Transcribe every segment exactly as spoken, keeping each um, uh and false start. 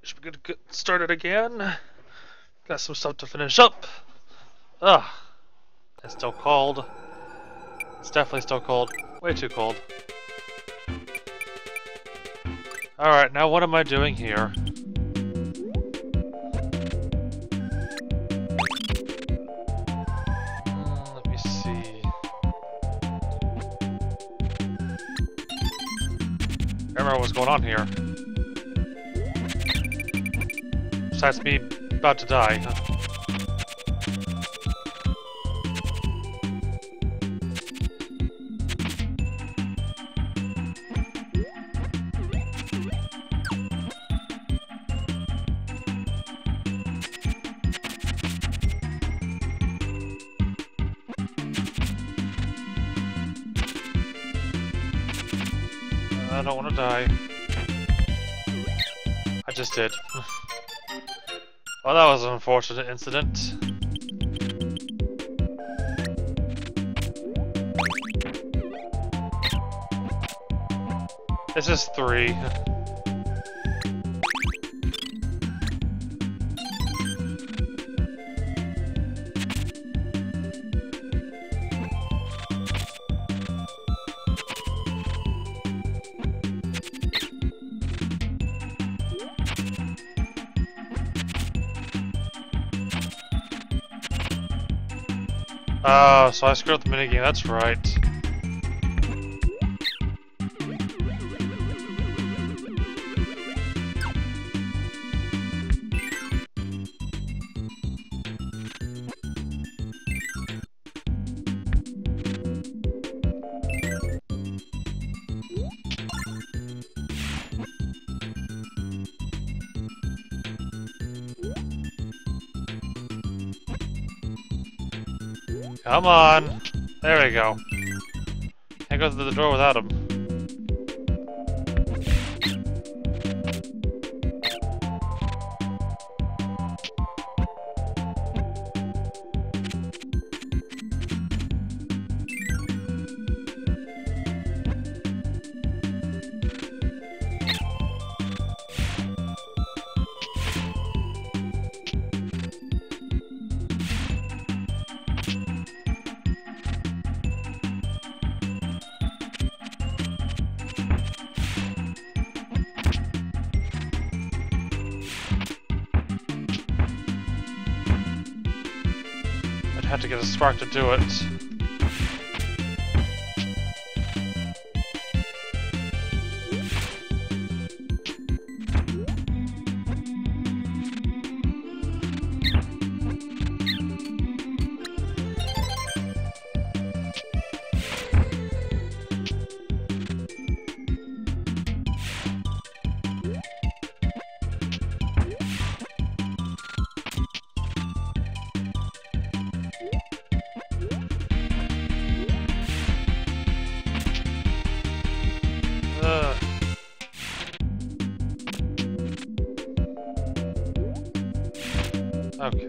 should be good to get started again. Got some stuff to finish up. Ugh. It's still cold. It's definitely still cold. Way too cold. Alright, now what am I doing here? Mm, let me see. I remember what's going on here. Besides me about to die. I don't want to die. I just did. Well, that was an unfortunate incident. This is three. Oh, so I screwed up the minigame, that's right. Come on! There we go. Can't go through the door without him. Have to get a spark to do it. Okay.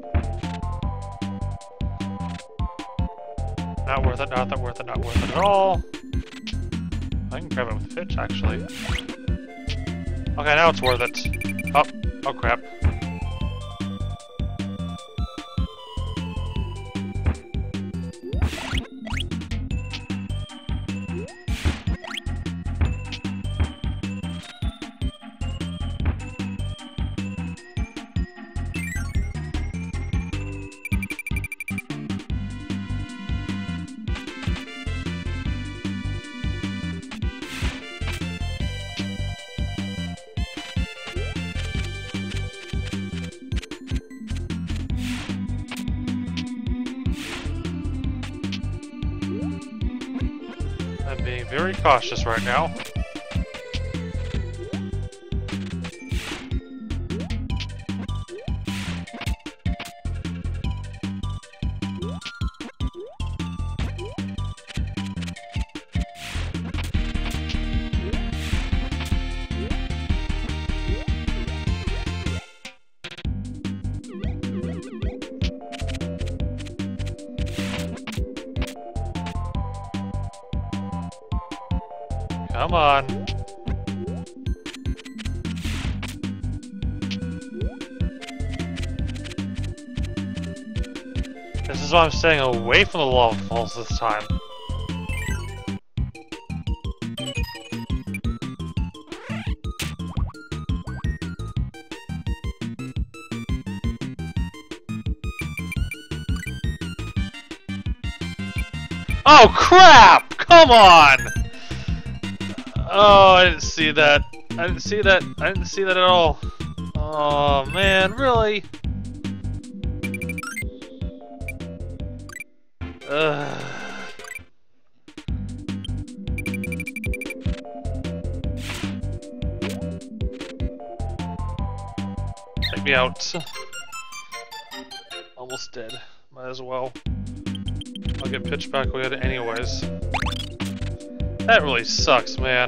Not worth it, not that worth it, not worth it at all. I can grab it with Fitch, actually. Okay, now it's worth it. Oh, oh crap. I'm being very cautious right now. Come on. This is why I'm staying away from the lava falls this time. Oh crap! Come on! Oh, I didn't see that. I didn't see that. I didn't see that at all. Oh man, really? Ugh. Check me out. Almost dead. Might as well. I'll get pitched back with it anyways. That really sucks, man.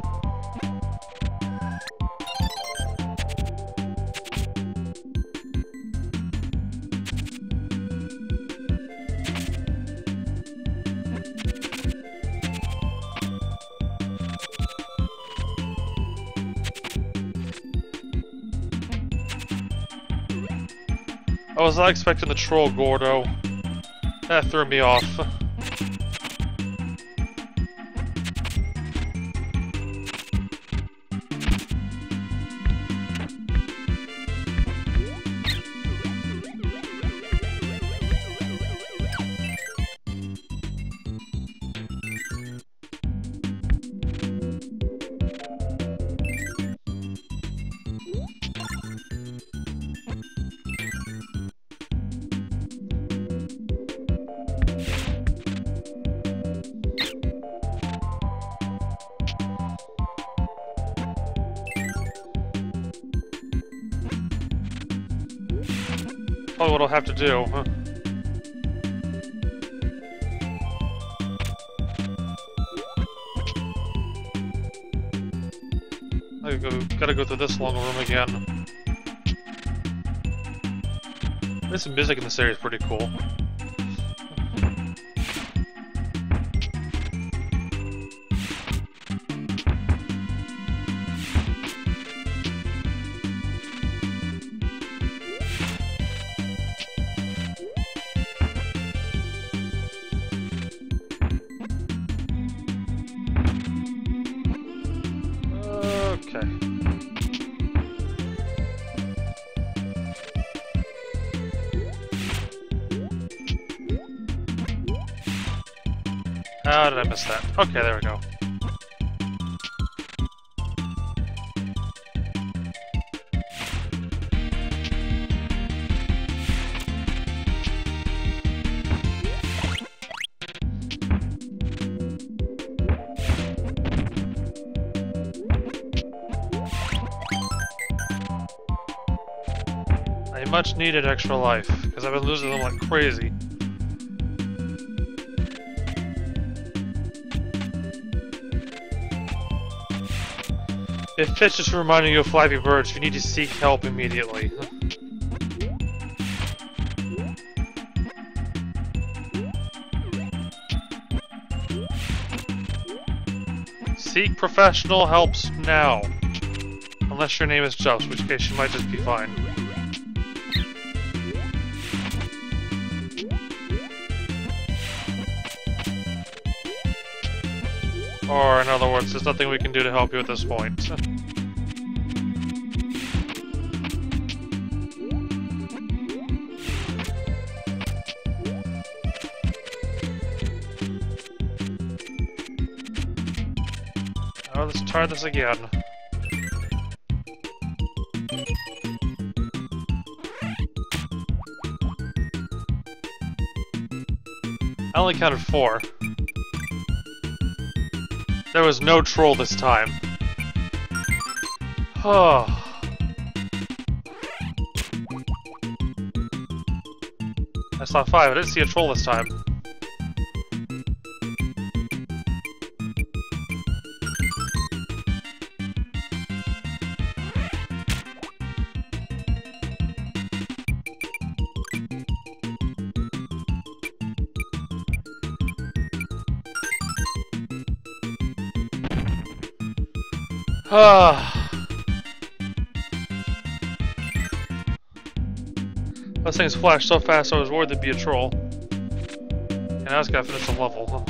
I was not expecting the troll Gordo. That threw me off. Probably what I'll have to do, huh? I go, gotta go through this long room again. This music in this area is pretty cool. Okay. How did I miss that? Okay, there we go. Much needed extra life, because I've been losing them like crazy. If Fitch is reminding you of Flappy Birds, you need to seek help immediately. Seek professional help now. Unless your name is Just, in which case you might just be fine. Or, in other words, there's nothing we can do to help you at this point. Oh, let's try this again. I only counted four. There was no troll this time. Oh. I saw five. I didn't see a troll this time. Ah. Those things flashed so fast I was worried there'd be a troll. I just gotta finish the level.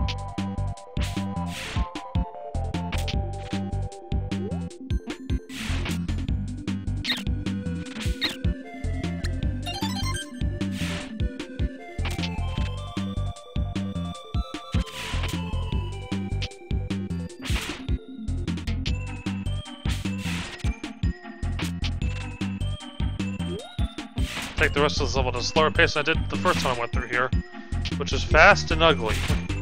Take the rest of this level at a slower pace than I did the first time I went through here, which is fast and ugly.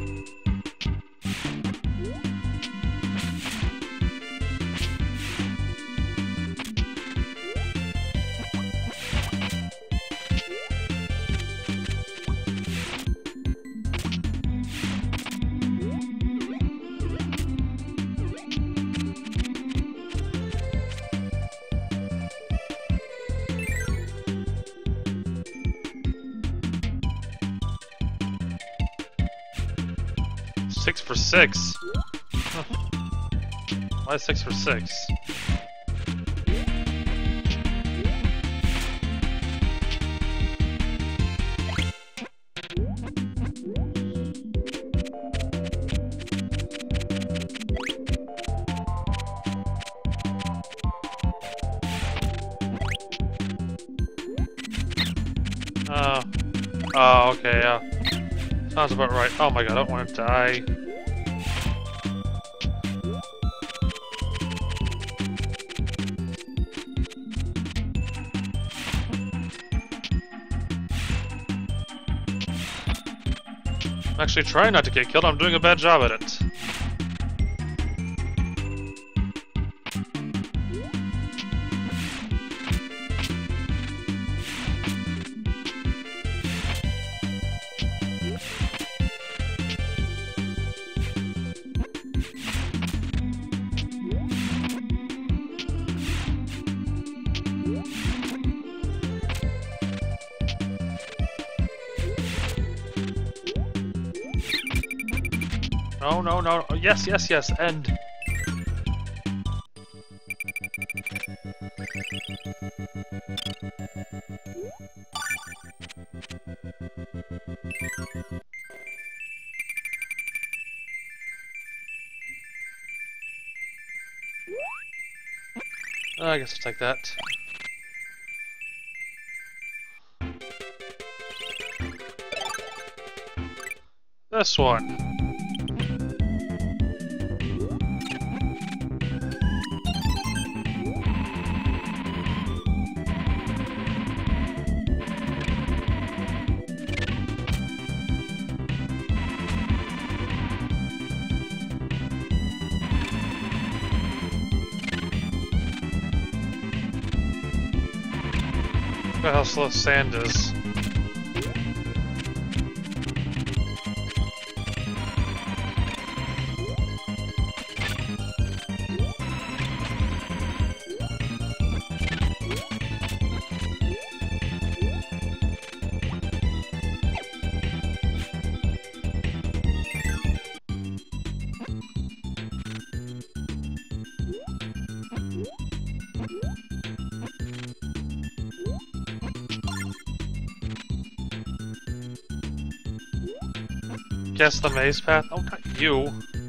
Six for six? Huh. Why six for six? Oh. Oh, okay, yeah. Sounds about right. Oh my god, I don't want to die. I'm actually trying not to get killed. I'm doing a bad job at it. No, no, no. Oh, yes, yes, yes. End. Uh, I guess I'll take that. This one. Look at how slow sand is. Guess the maze path? Oh, not you.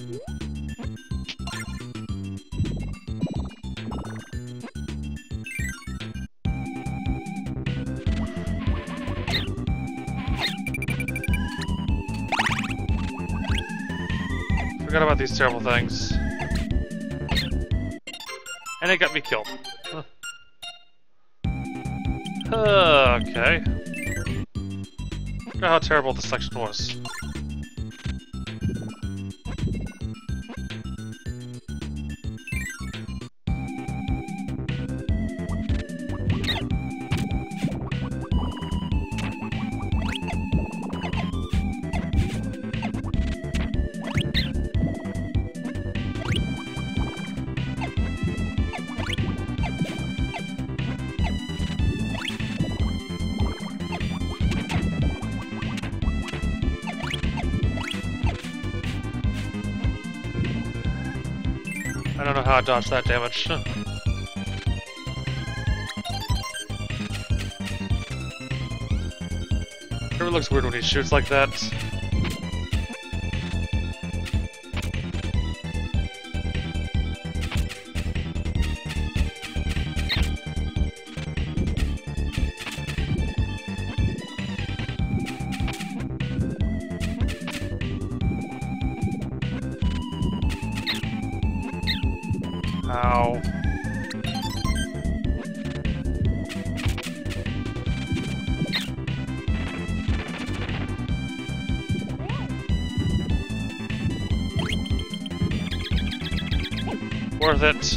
Forgot about these terrible things. And it got me killed. Huh. Okay. Look at how terrible this section was. I don't know how I dodged that damage. It looks weird when he shoots like that. Ow. Worth it.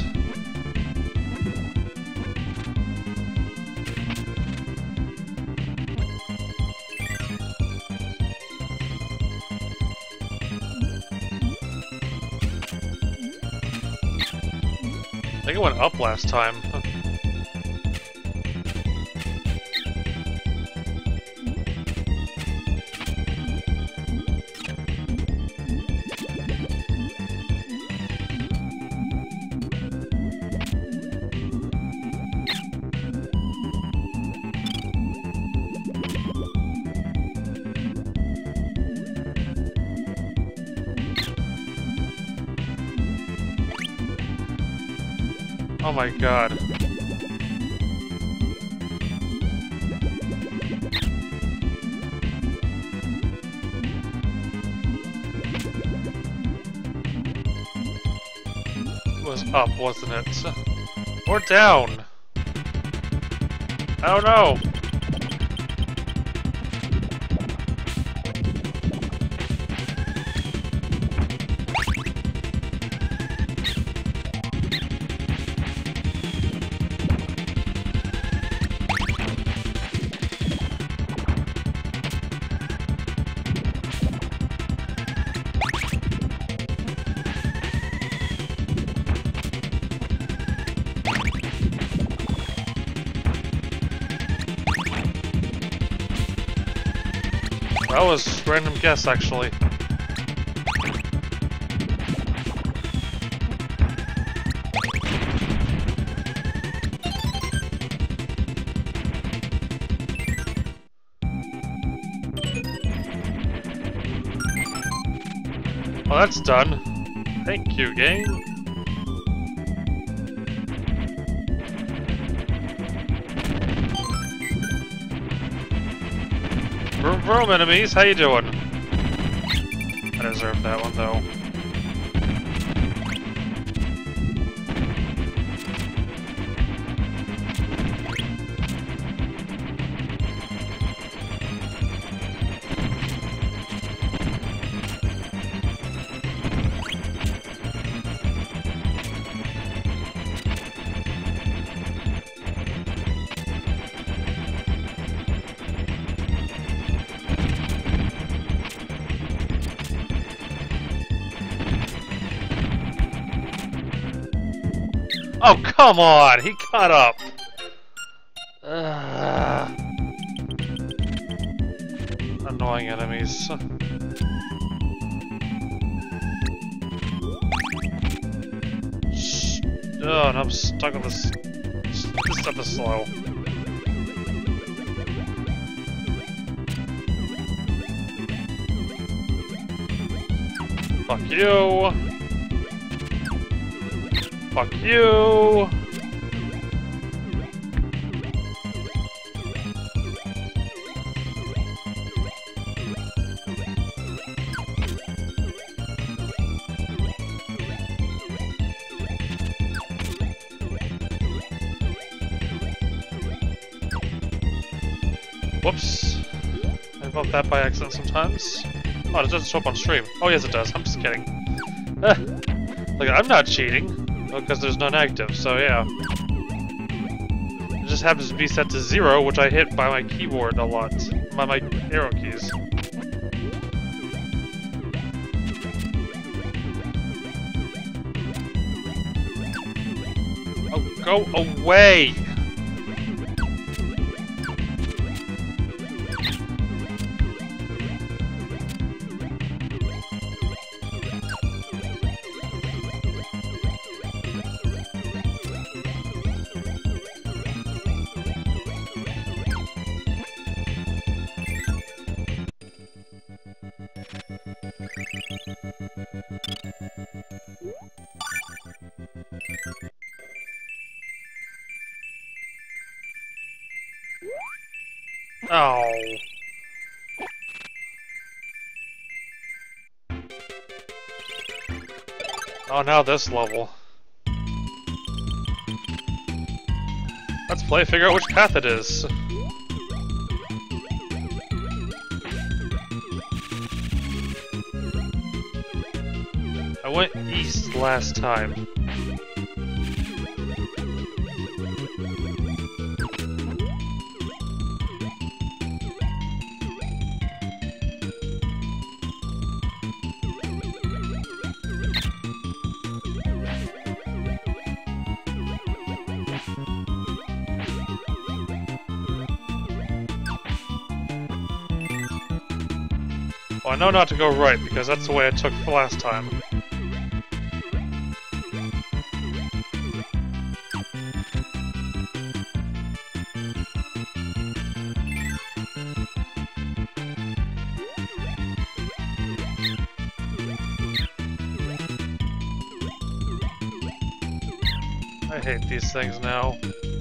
I think it went up last time. Oh my god. It was up, wasn't it? Or down? I don't know. That was random guess, actually. Well, that's done. Thank you, game. Vroom vroom, enemies, how you doing? I deserve that one, though. Oh, come on! He caught up! Uh, annoying enemies. Oh, and I'm stuck on this. This stuff is slow. Fuck you! Fuck you! Whoops. I vote that by accident sometimes. Oh, it doesn't show up on stream. Oh yes it does, I'm just kidding. Look, I'm not cheating. Because there's none active, so yeah. It just happens to be set to zero, which I hit by my keyboard a lot. By my arrow keys. Oh, go away! Oh. Oh, now this level. Let's play, figure out which path it is. I went east last time. Well, I know not to go right, because that's the way I took for last time. I hate these things now.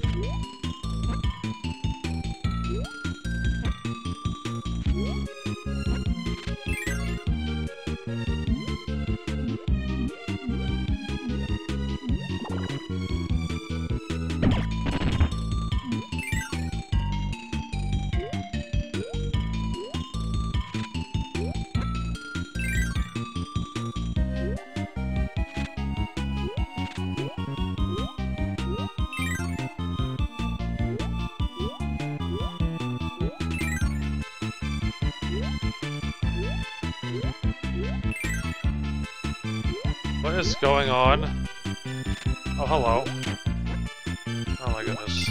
What is going on? Oh, hello. Oh my goodness.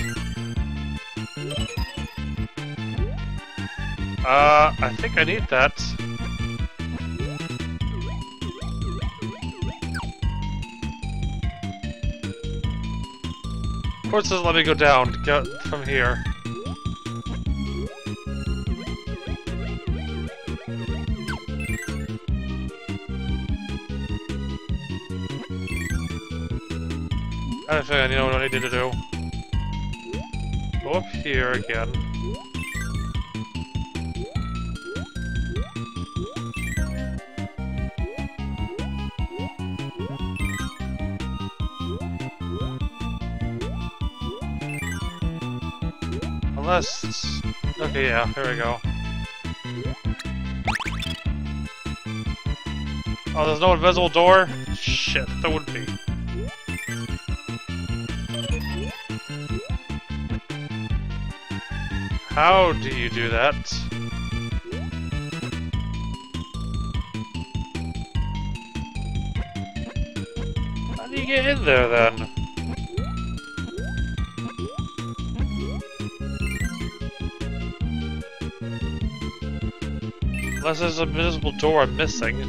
Uh, I think I need that. Of course, it doesn't let me go down to get from here. I think I know what I need to do. Go up here again. Unless it's... Okay, yeah, here we go. Oh, there's no invisible door? Shit, there would be. How do you do that? How do you get in there then? Unless there's an invisible door I'm missing.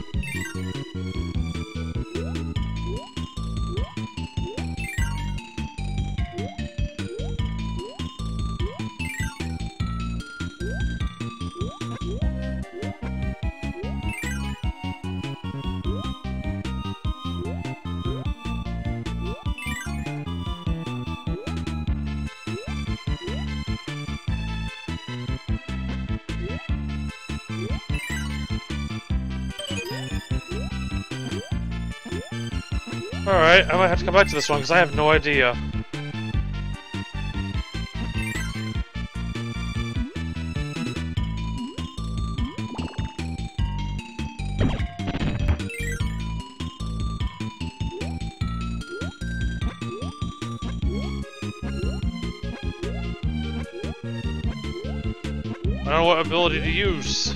Alright, I might have to come back to this one because I have no idea. I don't know what ability to use.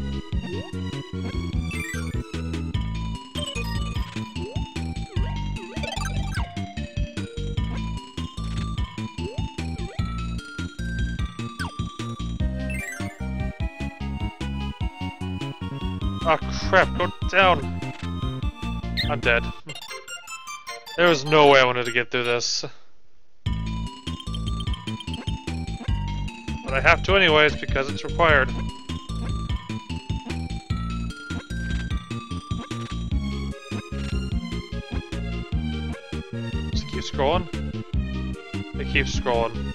Oh crap, go down! I'm dead. There was no way I wanted to get through this. But I have to anyways, because it's required. Just keep scrolling. It keeps scrolling.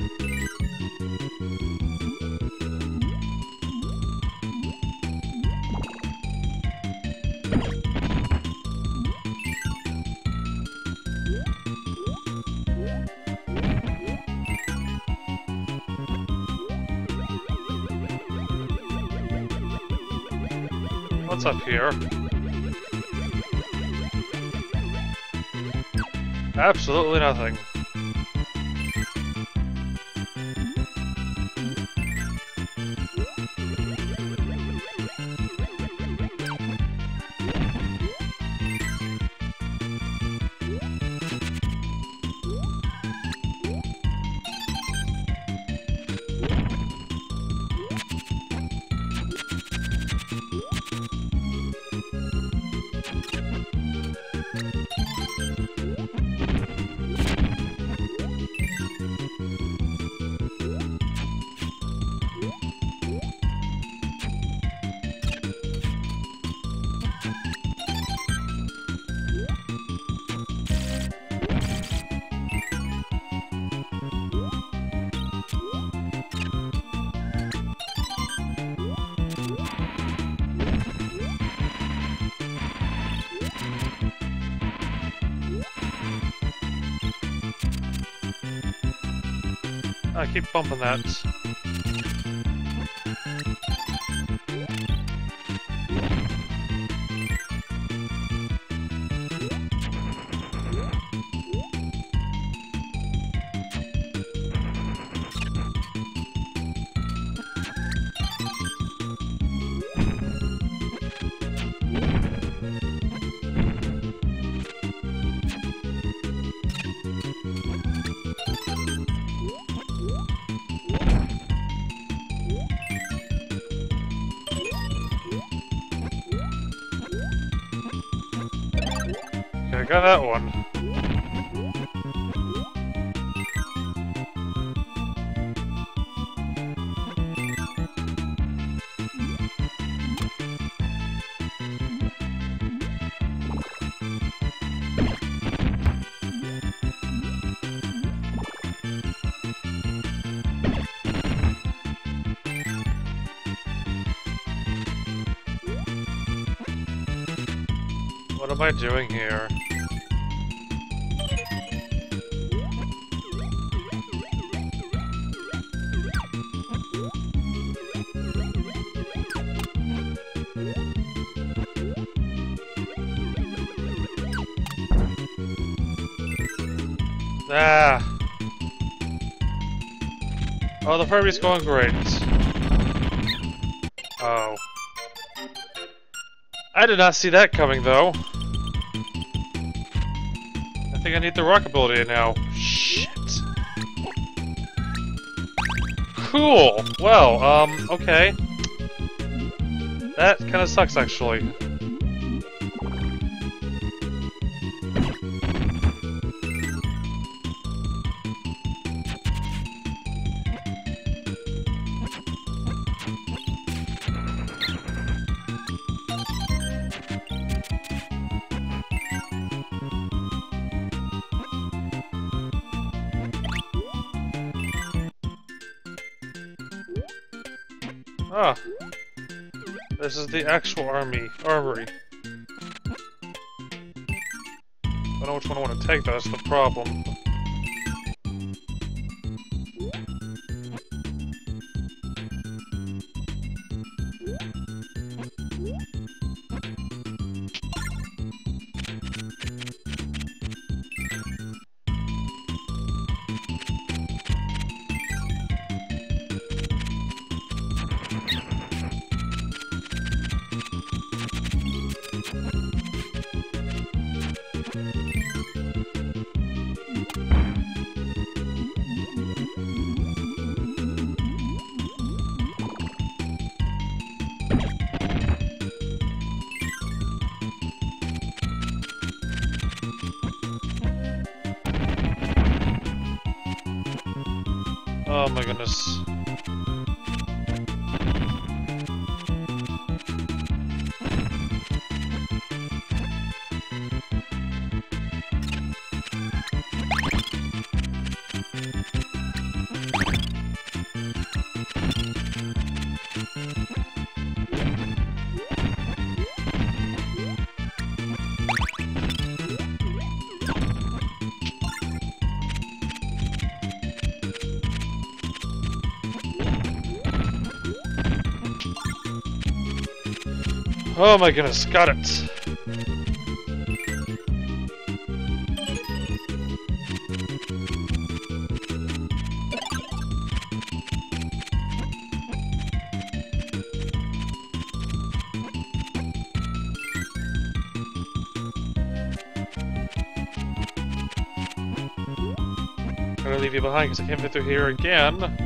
What's up here? Absolutely nothing. I keep bumping that. Okay, I got that one. What am I doing here? Ah! Oh, the Furby's going great. Oh. I did not see that coming, though. I think I need the rock ability now. Shit. Cool. Well, um, okay. That kinda sucks, actually. Ah, this is the actual army armory. I don't know which one I want to take, though, that's the problem. Oh my goodness. Oh my goodness, got it. I'm gonna leave you behind because I can't fit through here again.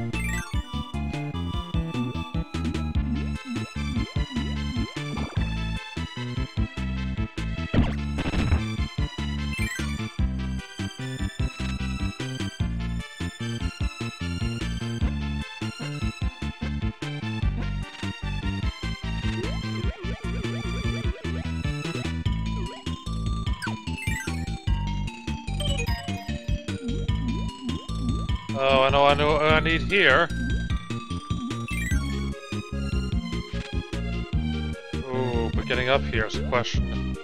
Oh, I know, I know what I need here. Ooh, but getting up here is a question.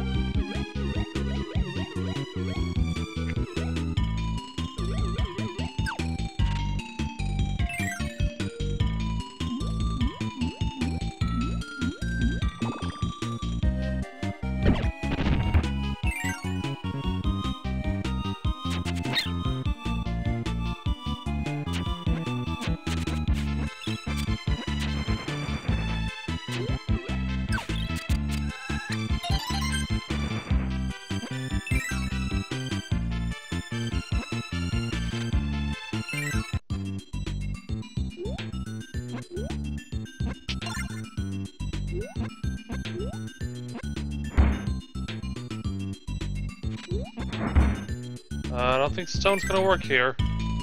Uh, I don't think stone's gonna work here.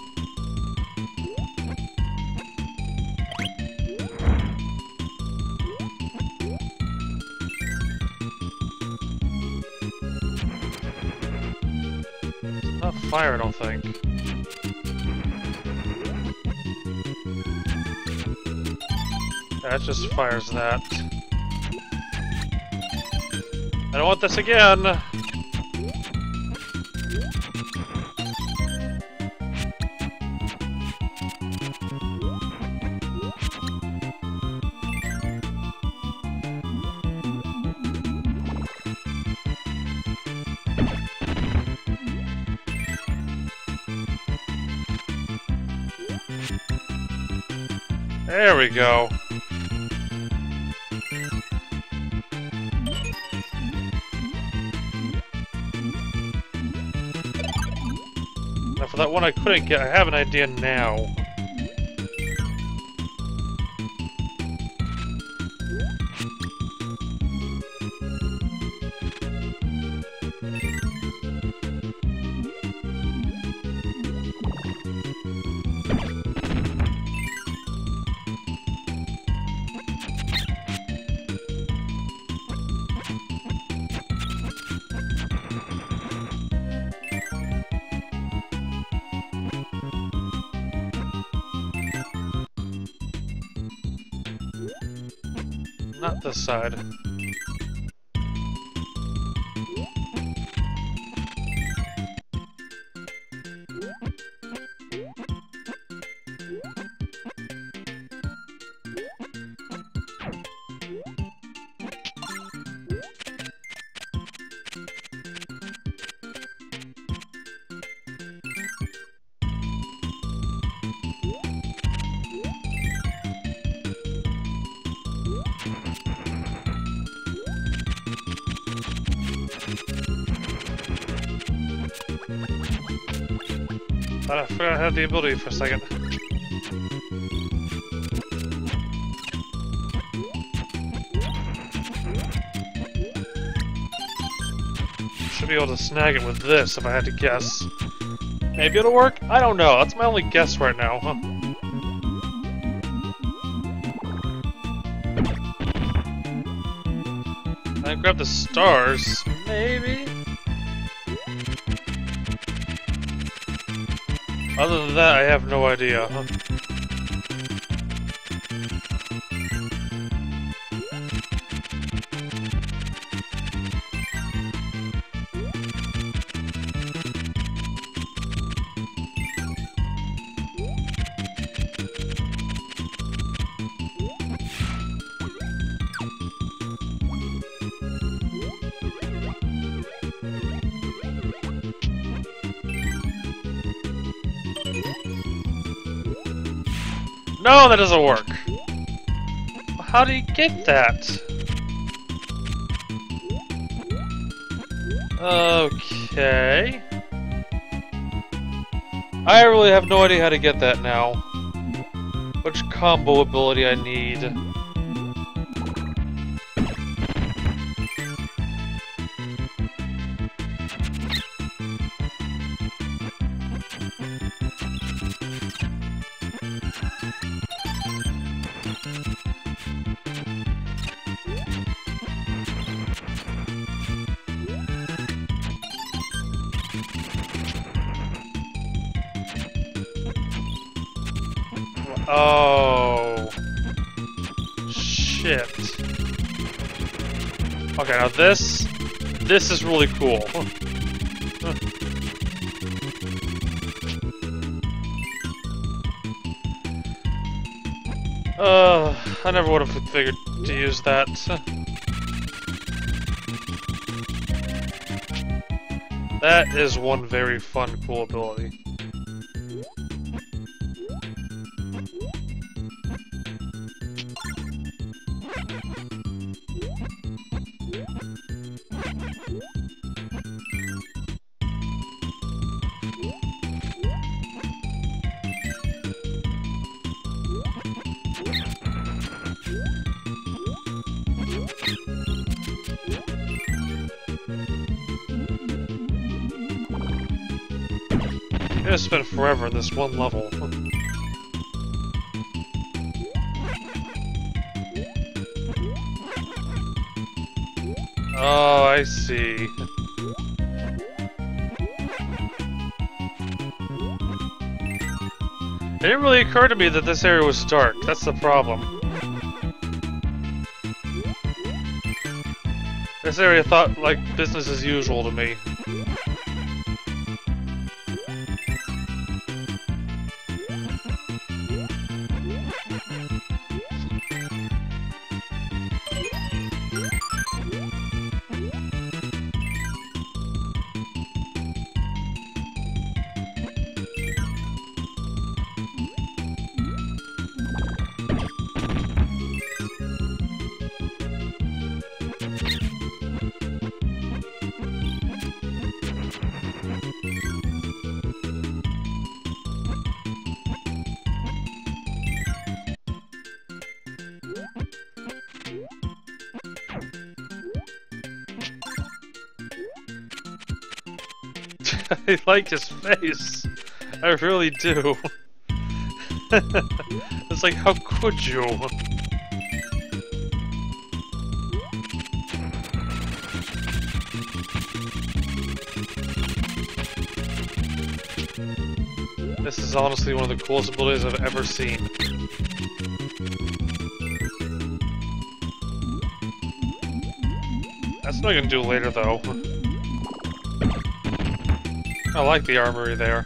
It's not fire, I don't think. That just fires that. I don't want this again! There we go. Now for that one I couldn't get, I have an idea now. Not this side. I forgot I had the ability for a second. Should be able to snag it with this if I had to guess. Maybe it'll work? I don't know. That's my only guess right now. Huh? I grab the stars. Maybe? Other than that, I have no idea. Huh? No, that doesn't work. How do you get that? Okay. I really have no idea how to get that now. Which combo ability I need. Oh. Shit. Okay, now this... This is really cool. Uh, I never would have figured to use that. That is one very fun, cool ability. I'm gonna spend forever in this one level. Oh, I see. It didn't really occur to me that this area was dark. That's the problem. This area thought like business as usual to me. I like his face. I really do. It's like, how could you? This is honestly one of the coolest abilities I've ever seen. That's what I can do later, though. I like the armory there.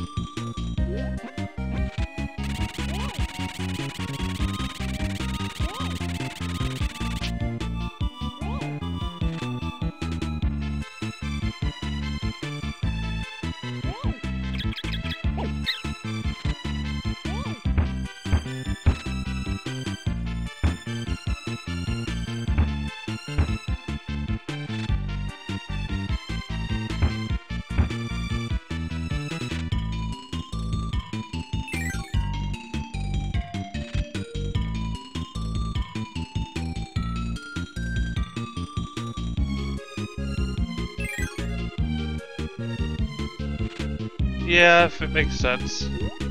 Yeah, if it makes sense.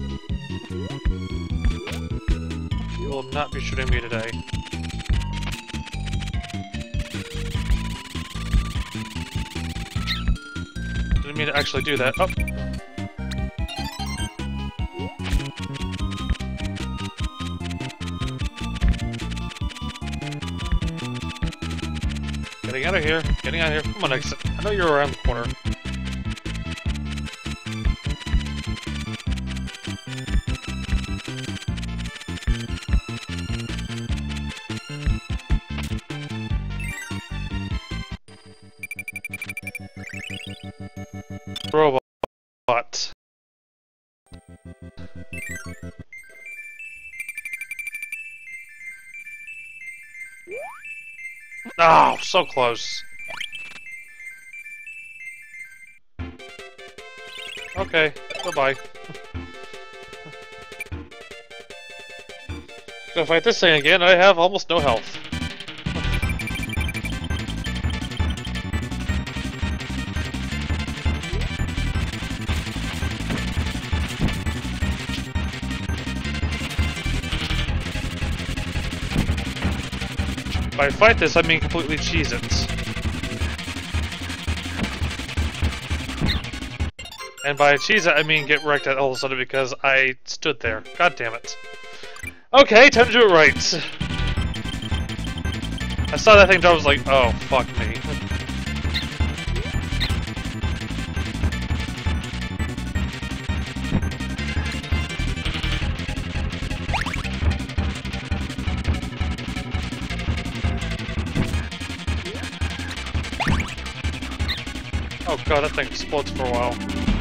You will not be shooting me today. Didn't mean to actually do that. Oh! Getting out of here. Getting out of here. Come on, exit. I know you're around the corner. Robot. Oh, so close. Okay, goodbye. Gonna fight this thing again, I have almost no health. By fight this, I mean completely Cheez-Its. And by Cheez-It, I mean get wrecked all of a sudden because I stood there. God damn it. Okay, time to do it right. I saw that thing, I was like, oh, fuck me. Oh god, that thing explodes for a while.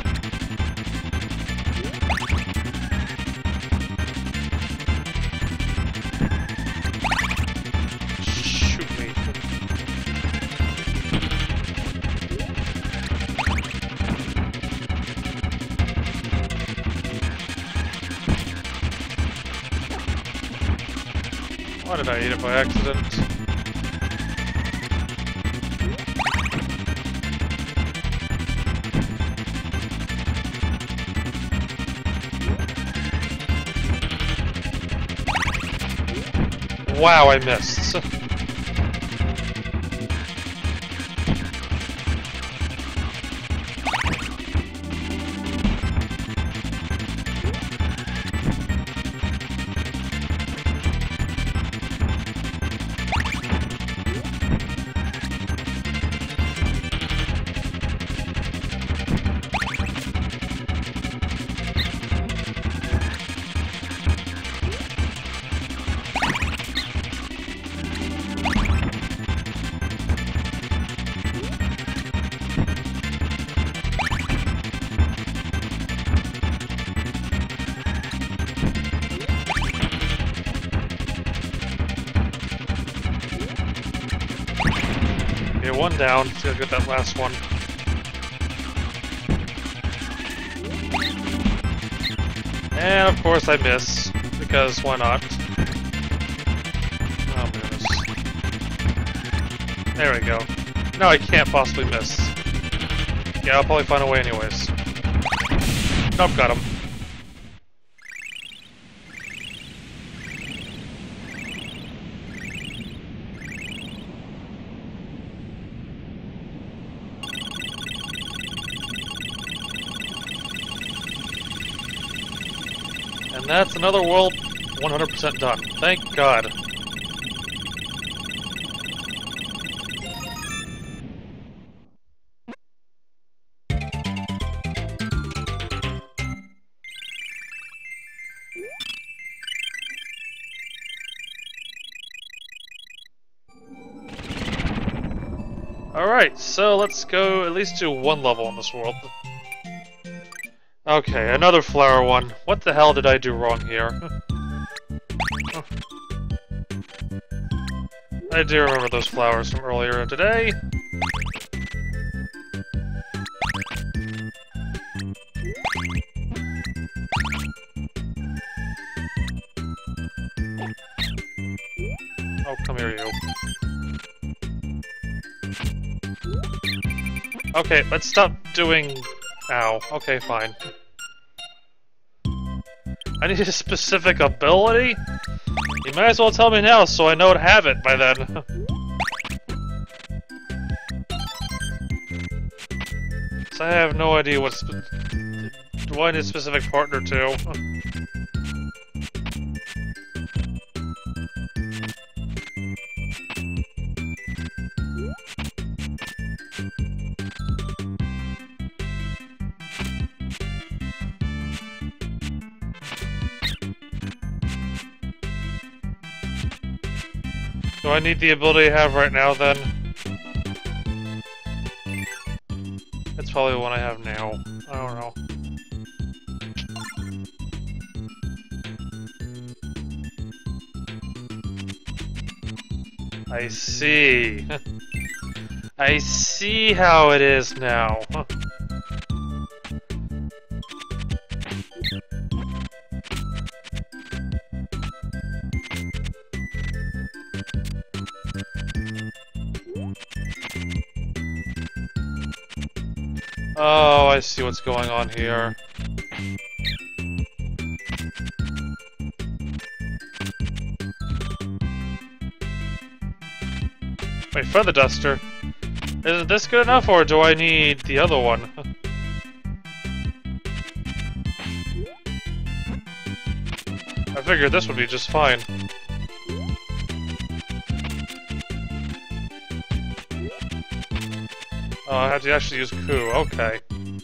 Shoot me. Why did I eat it by accident? Wow, I missed. One down, let's go get that last one. And of course I miss, because why not? Oh goodness. There we go. Now I can't possibly miss. Yeah, I'll probably find a way anyways. Nope, got him. And that's another world one hundred percent done. Thank God. Alright, so let's go at least do one level in this world. Okay, another flower one. What the hell did I do wrong here? I do remember those flowers from earlier today. Oh, come here, you. Okay, let's stop doing... Ow. Okay, fine. I need a specific ability? You might as well tell me now so I know to have it by then. So I have no idea what spe- do I need a specific partner to? Do I need the ability I have right now, then? It's probably the one I have now. I don't know. I see. I see how it is now. Oh, I see what's going on here. Wait, Feather Duster. Isn't this good enough, or do I need the other one? I figured this would be just fine. Oh, I have to actually use Coup, okay.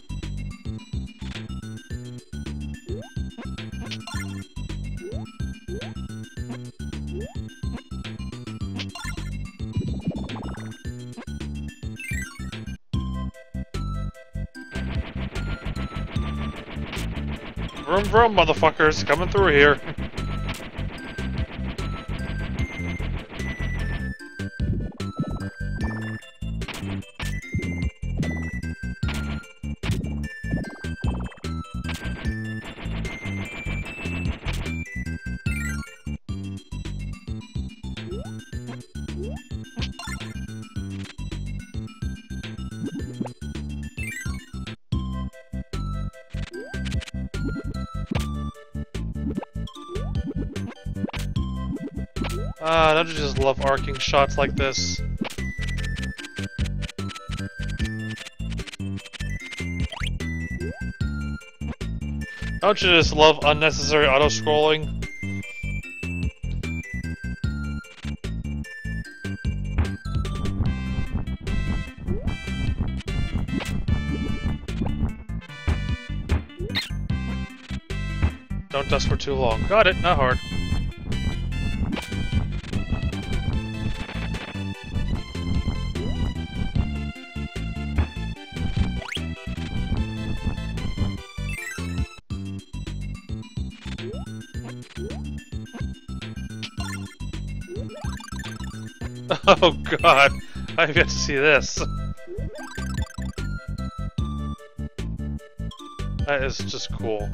Vroom vroom, motherfuckers, coming through here. Ah, uh, don't you just love arcing shots like this? Don't you just love unnecessary auto-scrolling? Don't dust for too long. Got it, not hard. Oh god, I've yet to see this. That is just cool.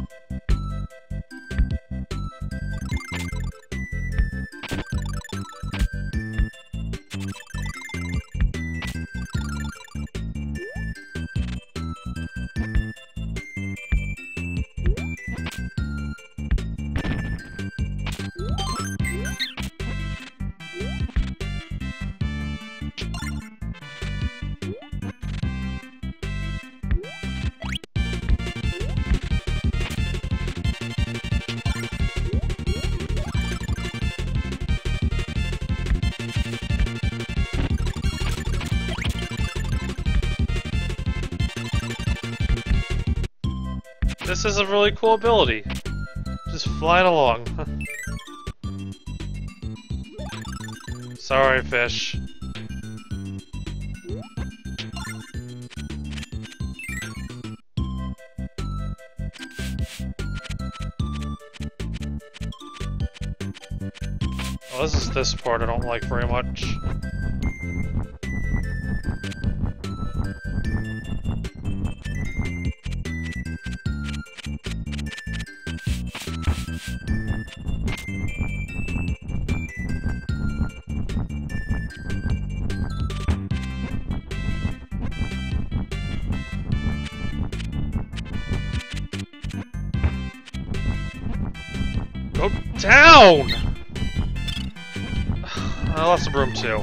This is a really cool ability. Just flying along. Sorry, fish. Well, this is this part I don't like very much. Go down! I lost the broom too.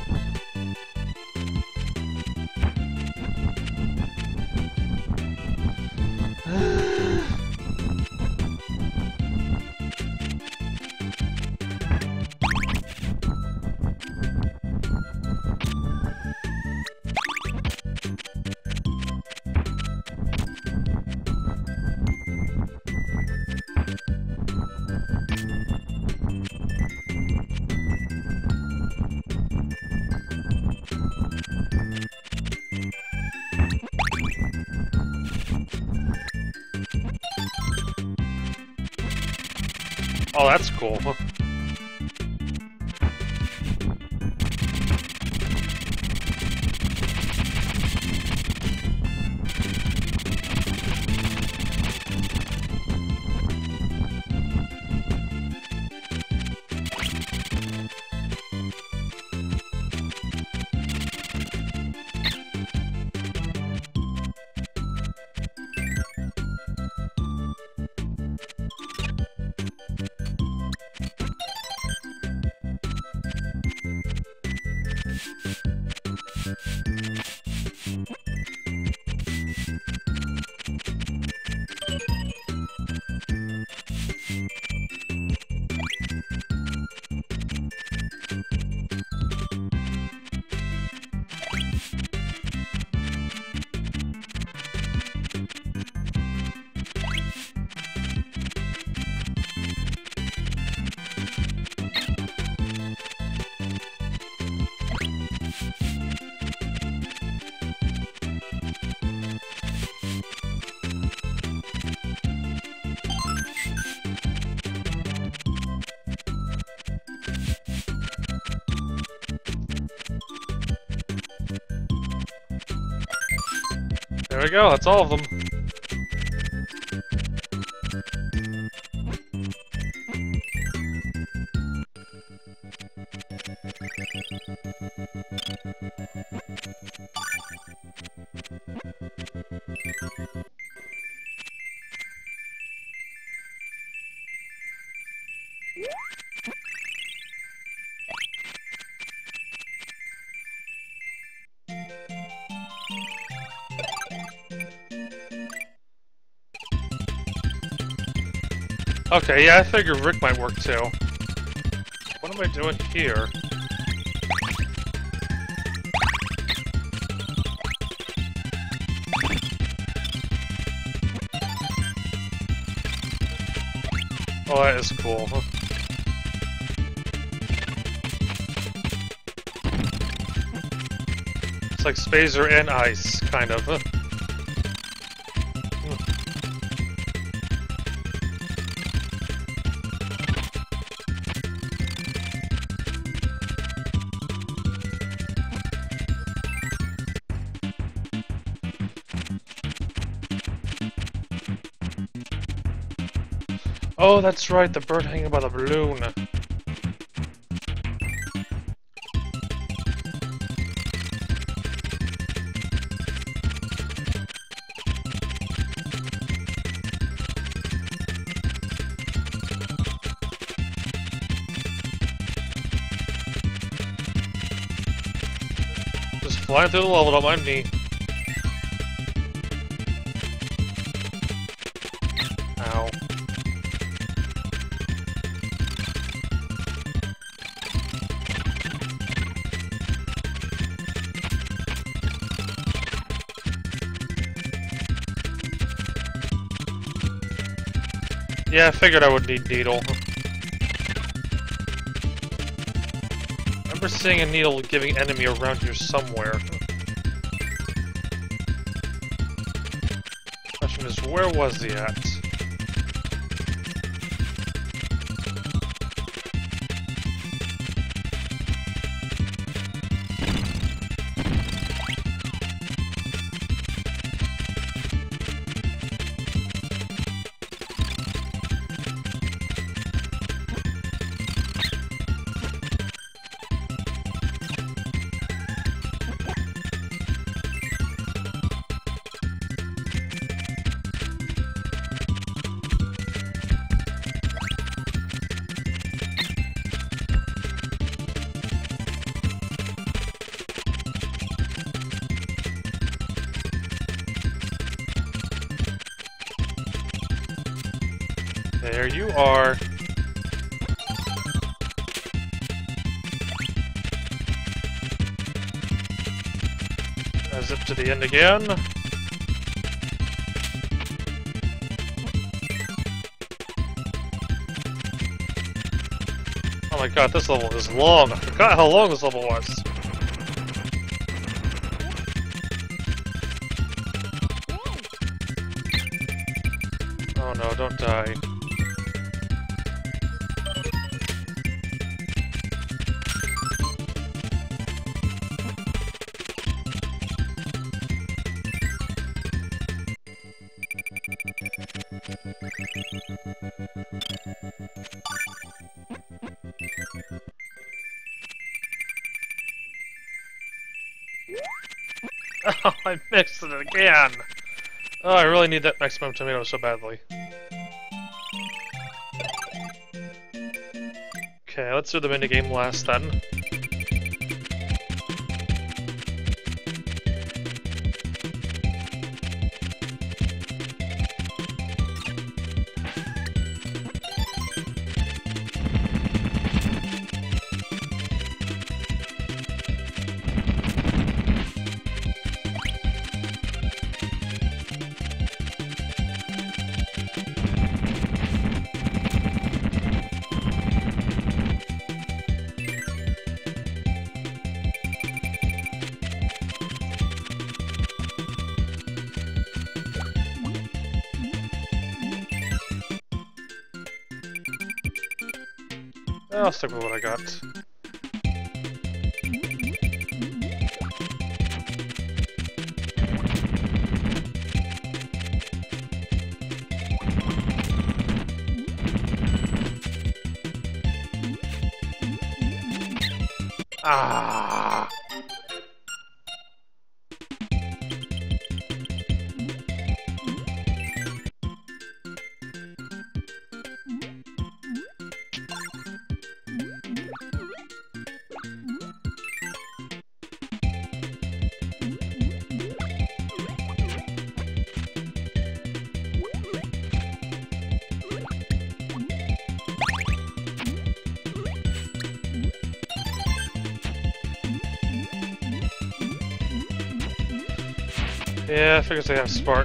Oh, that's cool. There we go, that's all of them. Okay, yeah, I figured Rick might work too. What am I doing here? Oh, that is cool. It's like Spazer and Ice, kind of. Oh, that's right, the bird hanging by the balloon. Just flying through the level, don't mind me. Ow. Yeah, I figured I would need Needle. I remember seeing a Needle giving enemy around here somewhere. Question is, where was he at? There you are. I zip to the end again. Oh my god, this level is long. I forgot how long this level was. Oh no, don't die. Oh, I mixed it again! Oh, I really need that maximum tomato so badly. Okay, let's do the minigame last then. I'll stick with what I got. Ah. Yeah, I figured they have Spark.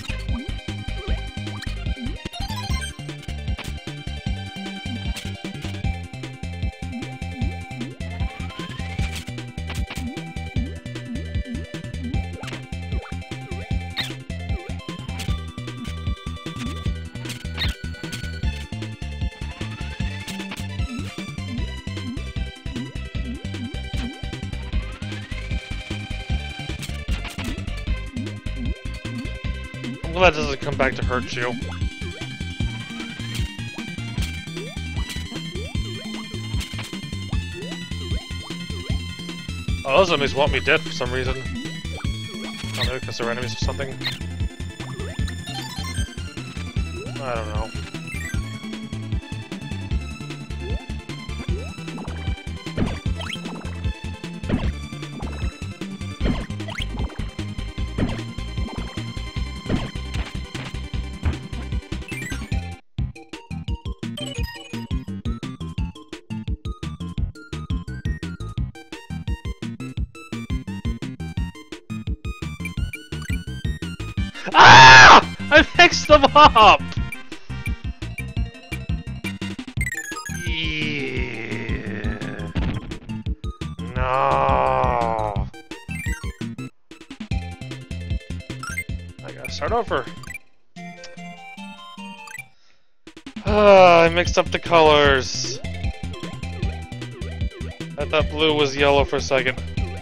I'm glad it doesn't come back to hurt you. Oh, those enemies want me dead for some reason. I don't know, because they're enemies or something. I don't know. Ah! I fixed them up! Yeah. No. I gotta start over. Ah, I mixed up the colors. I thought blue was yellow for a second.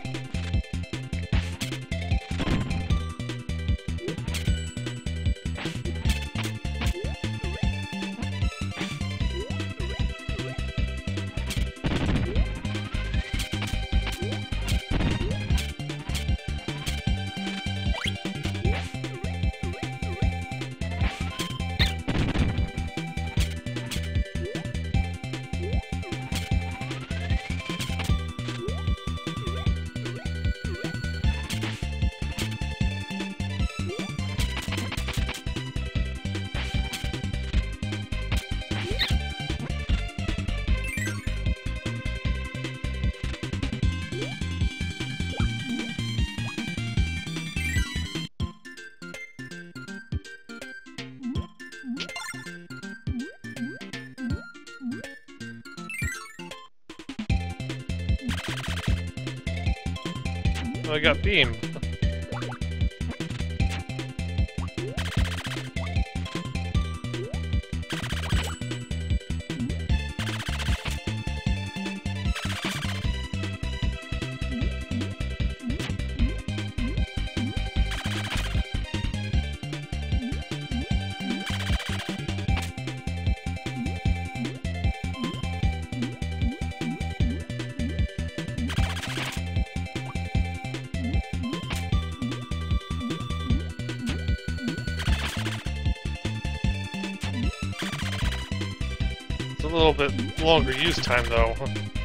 Oh, I got beam. A little bit longer use time though.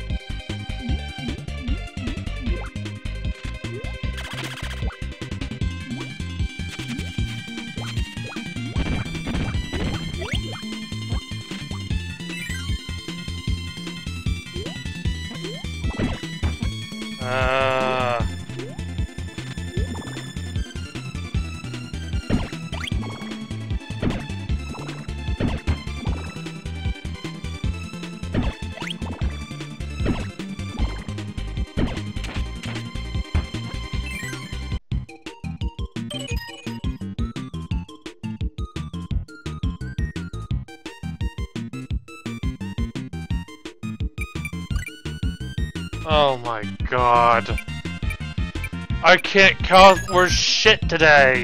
Uh Oh my god. I can't count worth shit today.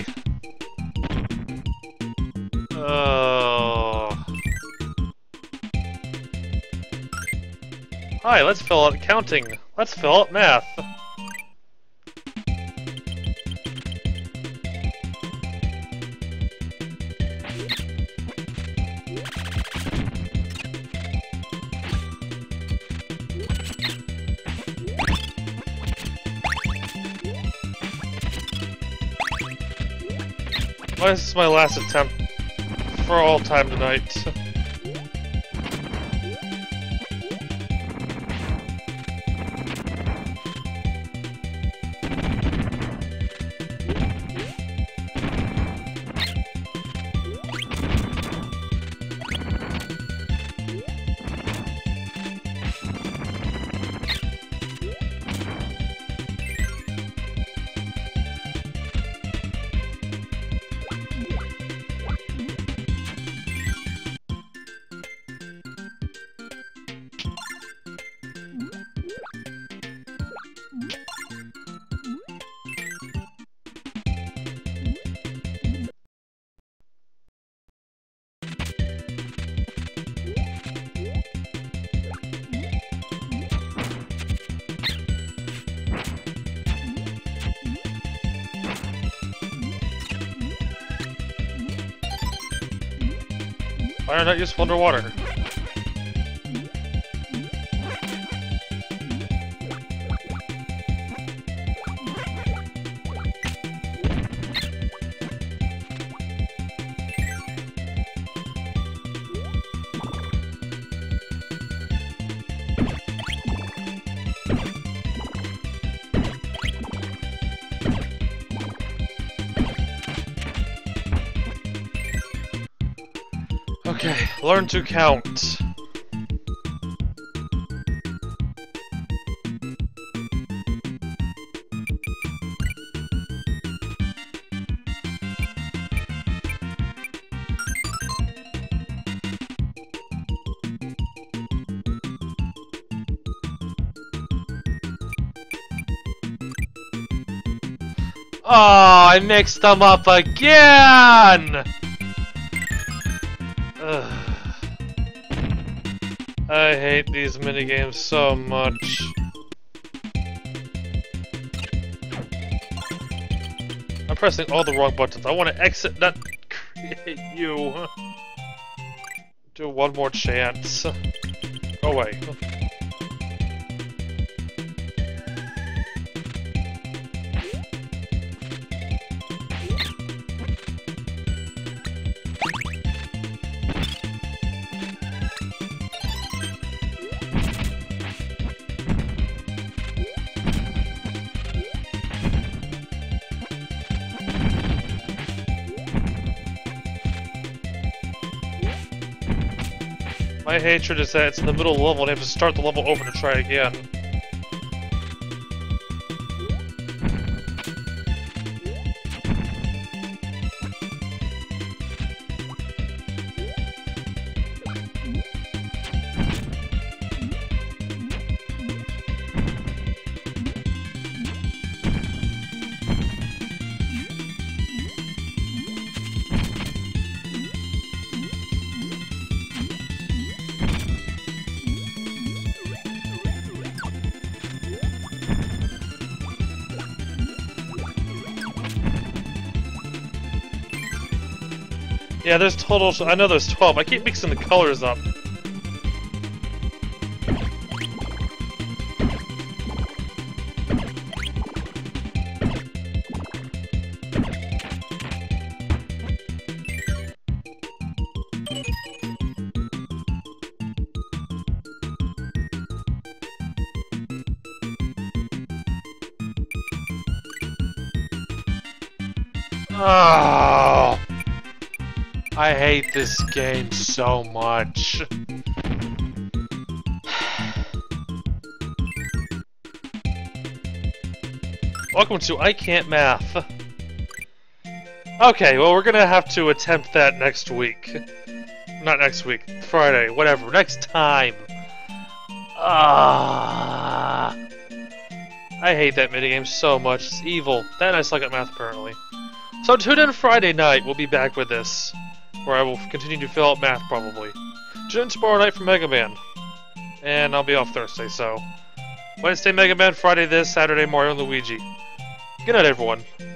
Oh. Hi, let's fill out counting. Let's fill up math. Well, this is my last attempt for all time tonight. Why not use underwater? Okay, learn to count. Oh, I mixed them up again! Ugh. I hate these minigames so much. I'm pressing all the wrong buttons. I want to exit, not create you. Do one more chance. Go away. My hatred is that it's in the middle of the level and I have to start the level over to try again. Yeah, there's total. I know there's twelve. I keep mixing the colors up. Oh, I hate this game so much. Welcome to I Can't Math. Okay, well, we're gonna have to attempt that next week. Not next week, Friday, whatever, next time. Ah, I hate that minigame so much. It's evil. That and I suck at math, apparently. So tune in Friday night. We'll be back with this, where I will continue to fill out math, probably. Tune in tomorrow night for Mega Man. And I'll be off Thursday, so Wednesday Mega Man, Friday this, Saturday Mario and Luigi. Good night, everyone.